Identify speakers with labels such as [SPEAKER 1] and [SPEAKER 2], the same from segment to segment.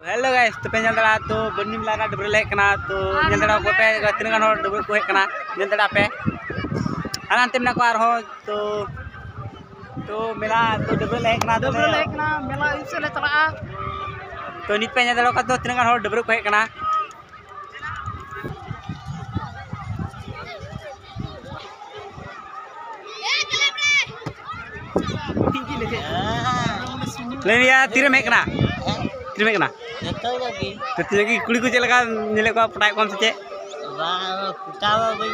[SPEAKER 1] Hello guys तो पेंजल दड़ा तो बन्नी मिला डबरे ले कना तो पेंजल दड़ा को पे तीन गान हर डबरे को हे कना पेंजल दड़ा पे अनंत में को आर हो तो मिला तो डबरे ले कना
[SPEAKER 2] मेला इसे ले चला
[SPEAKER 1] तो नित पेंजल दड़ा का तो तीन गान हर डबरे को हे कना ले लिया तीर में कना तीर में कना तो तीर की कुड़ी को चलेगा नीले को पटाई कौन से
[SPEAKER 2] वाह कुटावा भाई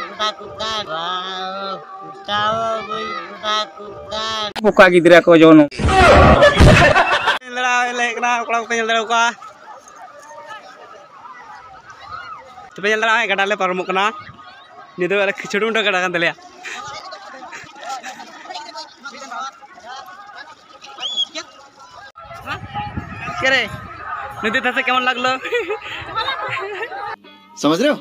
[SPEAKER 2] कुटा
[SPEAKER 1] बुका गिदरा को जोनो लड़ा ले कना कोड़ा को लड़ा को तो पे लड़ा गडा ले परमु कना निदो वाला खिचड़ी उंडा गडा कान तलेया क्या रे नदी तसे केमन लागलो
[SPEAKER 3] समझ रहे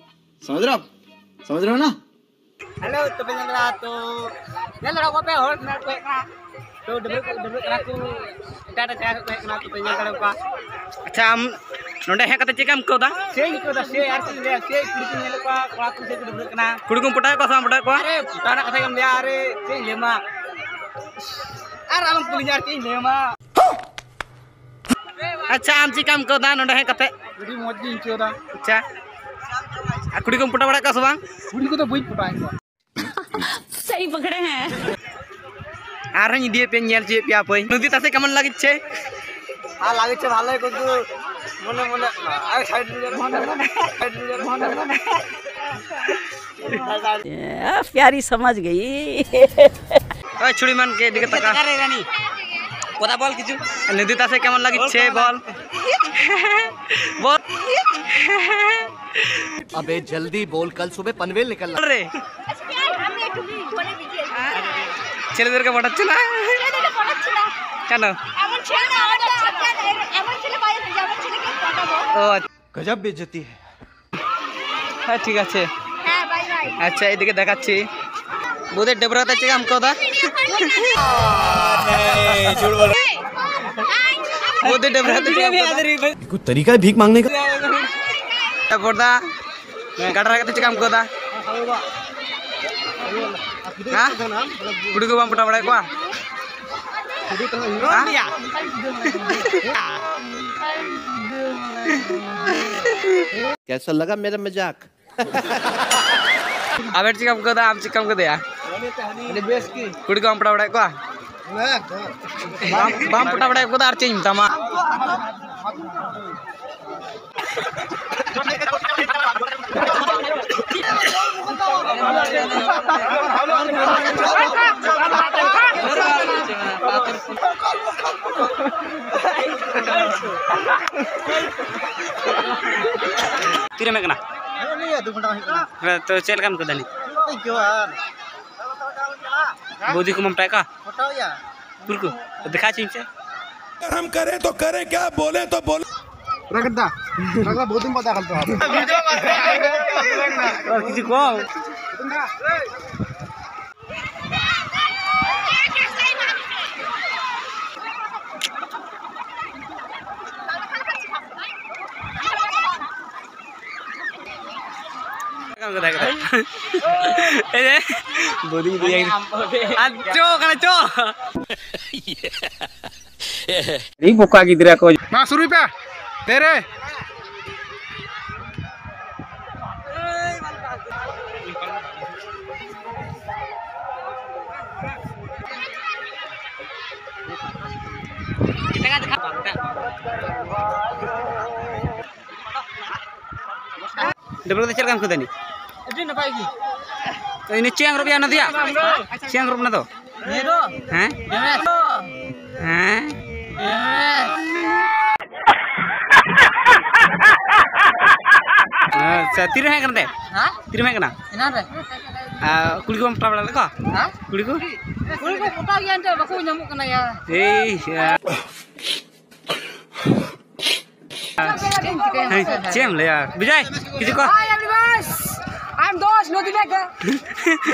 [SPEAKER 3] हो ना।
[SPEAKER 1] हेलो तो पे लड़ा तो ले लड़ा को पे होर ना को कना तो डबे कना को टाटा चा को कना तो पे लड़ा को अच्छा हम नोंडे हे कते चेकम कोदा से यार से कुड़ी नेले को कोड़ा को से डबे कना कुड़ी को पटाय को साम पटाय को अरे पटाना कथे कम दिया अरे से लेमा अरे हम पुलिस यार के लेमा अच्छा आम चिकम कोदा नोंडे हे कते
[SPEAKER 2] बड़ी मौज दी चोदा
[SPEAKER 1] अच्छा कुड़ी को पटा बड़ा का सब
[SPEAKER 2] कुड़ी को तो बुई पटाए को
[SPEAKER 4] सही पकड़े हैं
[SPEAKER 1] आर हनी दिए पे नेल जे पिया पई नदी तासे केमन लागित छे
[SPEAKER 2] आ लागे छे ভালো কিন্তু মনে আরে সাইড
[SPEAKER 4] प्यारी समझ गई
[SPEAKER 1] ओए छुड़ी मन के दिखे तका रे रानी कोदा बोल किछु नदी तासे केमन लागित छे बोल बोल
[SPEAKER 3] अबे जल्दी बोल, कल सुबह पनवेल निकलना
[SPEAKER 1] रे चले देर के बड़ा चला কেন ও
[SPEAKER 3] गजब बेइज्जती है।
[SPEAKER 1] হ্যাঁ ঠিক আছে আচ্ছা এদিকে দেখাচ্ছি বুদের ডেবরাতে চেক আমকো দা বুদের ডেবরাতে
[SPEAKER 3] कुछ तरीका है भीख मांगने का।
[SPEAKER 1] बोर्दा गाड़ा रखते चिकम को दा हां गुडी को बम पटा बड़ा को
[SPEAKER 3] कैसा लगा मेरा मजाक?
[SPEAKER 1] अबे चिकम को दा हम चिकम को दे यार
[SPEAKER 2] बेस की
[SPEAKER 1] गुडी को बम पटा बड़ा को बम पटा बड़ा को दा चेंज तमा तीर में कना
[SPEAKER 2] नहीं है 2 घंटा ही
[SPEAKER 1] तो चल काम कर दनी
[SPEAKER 2] क्यों यार
[SPEAKER 1] बोदी को ममटा का
[SPEAKER 2] हटाओ यार
[SPEAKER 1] पुरको दिखा चिंचे
[SPEAKER 5] हम करें तो करें क्या, बोले तो बोले।
[SPEAKER 2] रगड़ा बहुत दिन पता करता
[SPEAKER 1] और किसी को बोदी बुका गिदरा को
[SPEAKER 2] ना शुरू पे तेरे
[SPEAKER 1] डबल चल काम खुदनी
[SPEAKER 2] इतनी नपाई की
[SPEAKER 1] तो ini ciang rupiah nanti ya ciang rupiah to
[SPEAKER 2] नेरो
[SPEAKER 1] हैं हैं अच्छा तीर है करते
[SPEAKER 2] हां
[SPEAKER 1] तीर में कना
[SPEAKER 2] इना रे
[SPEAKER 1] कुड़ी को पटा बड़ा को
[SPEAKER 2] हां
[SPEAKER 1] कुड़ी को
[SPEAKER 2] पटा गया तो बाको nyamuk kena ya
[SPEAKER 1] ciam le ya Bijay किसी को
[SPEAKER 2] Hi everyone I'm Dosh Nodi Mega